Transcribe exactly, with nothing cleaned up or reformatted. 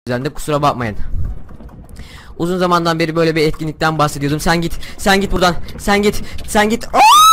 yüzden de kusura bakmayın. Uzun zamandan beri böyle bir etkinlikten bahsediyordum. Sen git, sen git buradan. Sen git, sen git. Aa!